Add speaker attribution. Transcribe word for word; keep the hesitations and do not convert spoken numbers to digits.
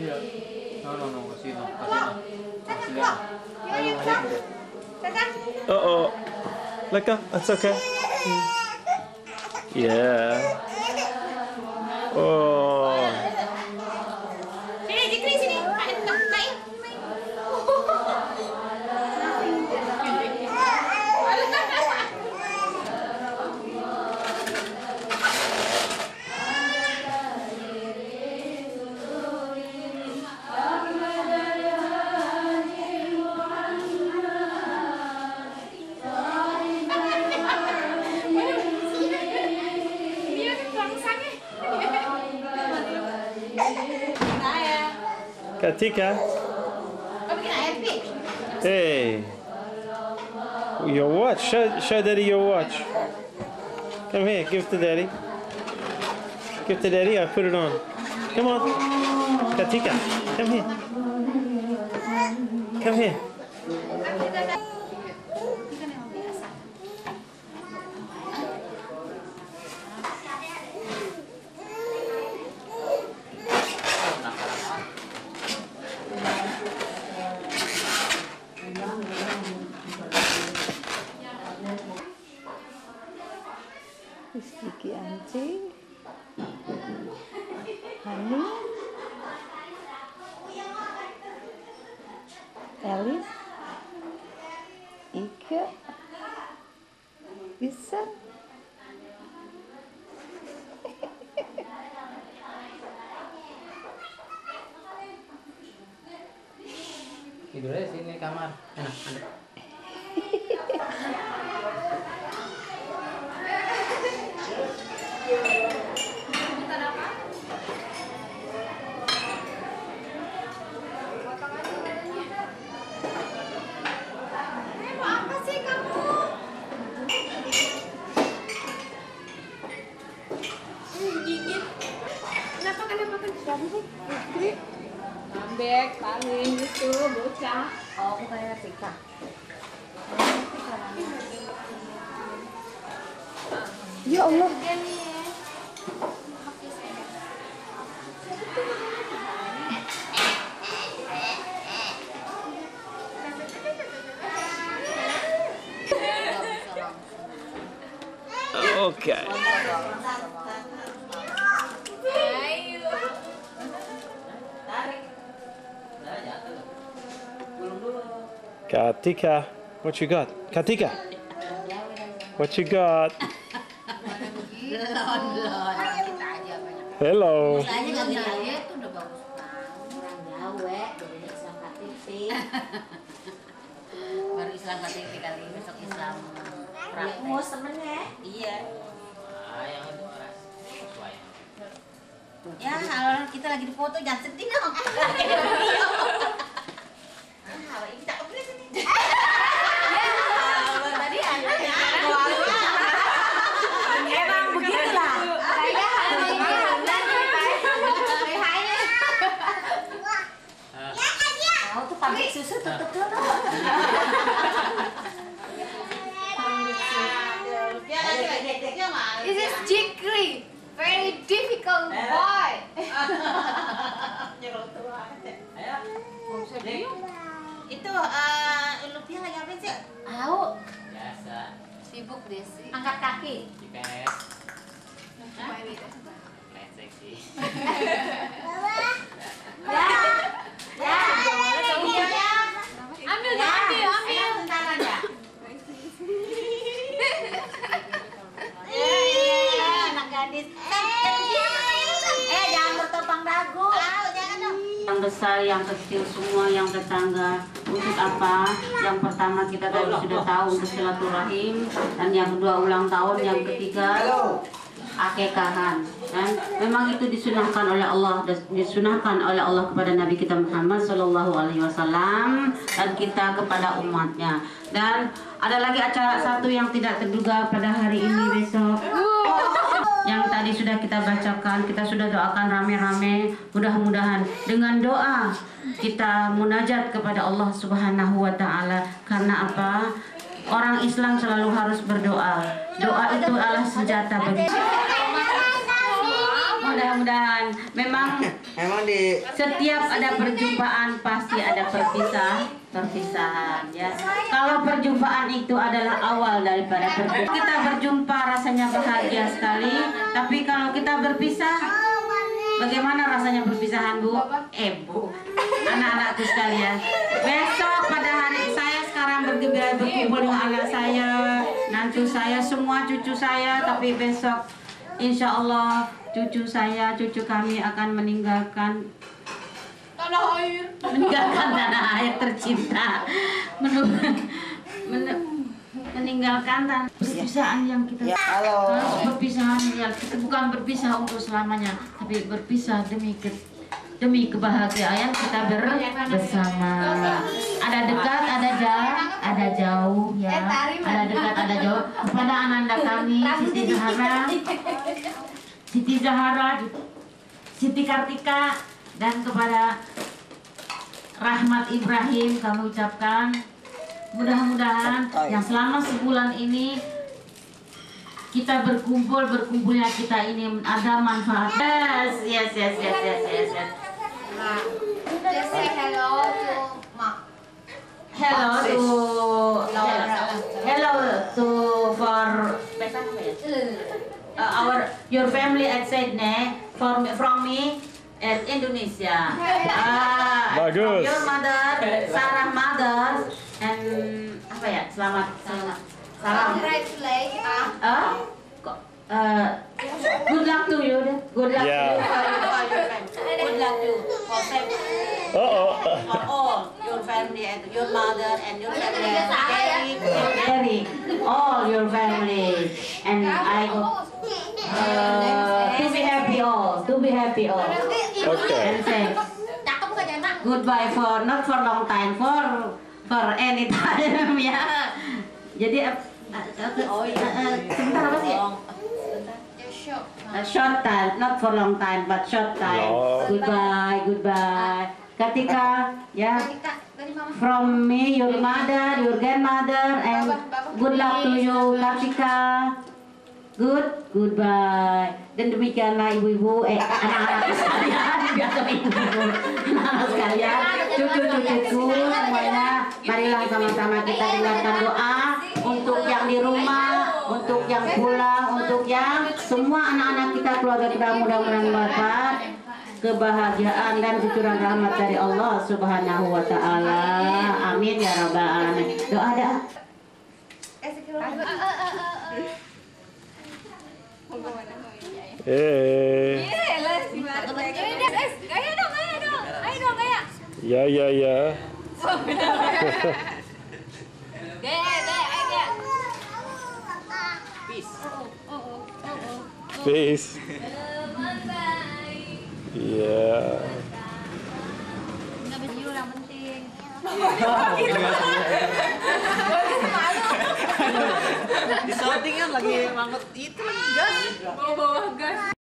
Speaker 1: Iya. No, no, no, kasih no, kasih no. Kasih no. Ayo, ayo.
Speaker 2: Uh oh. Let go. That's okay. Yeah. Oh.
Speaker 3: Sini, Jikri sini. Main, main.
Speaker 2: Katika. Hey. Your watch. Show, show Daddy your watch. Come here. Give it to Daddy. Give it to Daddy. I put it on. Come on. Katika. Come here. Come here.
Speaker 4: Kiki anjing, Hani, Elis, Ike, bisa.
Speaker 1: Tidurnya sini kamar. Enak, enak.
Speaker 3: Ngambek, paling gitu, bocah.
Speaker 4: Oh, bukannya Tika. Ya Allah.
Speaker 2: Okay. Katika, what you got? Katika, what you got? Hello.
Speaker 5: Baru Islam K T P kali ini, besok Islam
Speaker 4: Mus temennya.
Speaker 5: Iya.
Speaker 1: Ah, yang itu ras. Sesuai.
Speaker 5: Ya, kalau kita lagi di foto jangan sedih dong.
Speaker 3: Tadi ada ya.
Speaker 4: Emang begitulah. Kau tuh pabrik susu tutup dulu.
Speaker 3: This is Jikri, very difficult boy.
Speaker 5: Itu uh, Lupia lagi apa sih?
Speaker 4: Tahu.
Speaker 1: Biasa.
Speaker 3: Sibuk deh sih.
Speaker 4: Angkat kaki.
Speaker 1: Di P S.
Speaker 3: Main itu.
Speaker 1: Main seksi.
Speaker 4: Ya. Ya.
Speaker 3: Ambil, ambil, ambil.
Speaker 4: Bentar aja.
Speaker 5: Anak gadis.
Speaker 4: Eh, jangan bertopang dagu.
Speaker 5: Yang besar, yang kecil, semua yang tetangga. Untuk apa? Yang pertama kita tadi sudah tahu untuk silaturahim, dan yang kedua ulang tahun, yang ketiga akekahan. Dan memang itu disunahkan oleh Allah, disunahkan oleh Allah kepada Nabi kita Muhammad Shallallahu Alaihi Wasallam dan kita kepada umatnya. Dan ada lagi acara satu yang tidak terduga pada hari ini besok. Yang tadi sudah kita bacakan, kita sudah doakan rame-rame. Mudah-mudahan dengan doa kita munajat kepada Allah Subhanahu wa Ta'ala. Karena apa? Orang Islam selalu harus berdoa. Doa itu adalah senjata bagi. Mudah-mudahan memang
Speaker 6: Emang di
Speaker 5: Setiap ada perjumpaan pasti ada perpisah, perpisahan ya. Kalau perjumpaan itu adalah awal daripada perjumpaan. Kita berjumpa rasanya bahagia sekali, tapi kalau kita berpisah, bagaimana rasanya perpisahan, Bu? Eh, Bu, anak-anakku sekalian. Besok pada hari saya sekarang bergembira berkumpul dengan anak saya, nantu saya, semua cucu saya, tapi besok insya Allah cucu saya, cucu kami akan meninggalkan
Speaker 3: Tanah air.
Speaker 5: meninggalkan tanah air tercinta, Menu- men- meninggalkan tanah perpisahan yang kita
Speaker 6: ya, halo.
Speaker 5: perpisahan yang kita bukan berpisah untuk selamanya, tapi berpisah demi ke, demi kebahagiaan kita ber- bersama. Ada dekat, ada jauh, ada jauh ya, ada dekat, ada jauh. Kepada ananda kami, Siti Zahara, Siti Zahara, Siti Kartika, dan kepada Rahmat Ibrahim kami ucapkan mudah-mudahan yang selama sebulan ini kita berkumpul, berkumpulnya kita ini ada manfaat. Yes, yes, yes, yes, yes, yes, yes.
Speaker 3: Just say hello to Mak.
Speaker 5: Hello to hello to for uh, our your family at Sydney from from me at Indonesia. Ah,
Speaker 2: Bagus.
Speaker 5: from your mother, Sarah mother, and apa ya? Selamat selamat salam.
Speaker 3: Congratulations.
Speaker 5: Ah, kok, uh, good luck to you. Good luck
Speaker 2: Yeah.
Speaker 5: to you. For your, for your friends. Good luck to you for them.
Speaker 2: Uh-oh.
Speaker 5: For all your family and your mother and your family, Eric, Eric, all your family, and I hope uh, to be happy all, to be happy all,
Speaker 2: Okay.
Speaker 5: and say
Speaker 3: Cakep gak jangan?
Speaker 5: goodbye for not for long time, for for any time ya. Jadi uh, uh, uh, sebentar apa sih?
Speaker 3: Just show.
Speaker 5: A short time, not for long time, but short time.
Speaker 2: No.
Speaker 5: Goodbye, goodbye. Ketika ya.
Speaker 3: Kak, dari mama.
Speaker 5: From me, your mother, your grandmother, and good luck to you, Kartika. Good, goodbye. Dan demikianlah ibu-ibu, eh anak-anak sekalian, biasa ibu-ibu, anak-anak sekalian, cucu-cucuku semuanya, marilah sama-sama kita dengarkan doa untuk yang di rumah, untuk yang pulang, untuk yang semua anak-anak kita, keluarga kita mudah-mudahan wafat. Kebahagiaan dan cucuran rahmat dari Allah Subhanahu wa Ta'ala. Amin ya Rabbal Alamin. Doa ada.
Speaker 2: Eh.
Speaker 3: Gaya dong, gaya dong. Ayo dong, gaya.
Speaker 2: Ya, ya, ya.
Speaker 3: Gaya, gaya, ayo gaya.
Speaker 2: Peace. Yeah.
Speaker 3: Enggak baju yang penting.
Speaker 6: di shooting kan lagi mangut itu lagi gas.
Speaker 3: Bawa-bawa gas.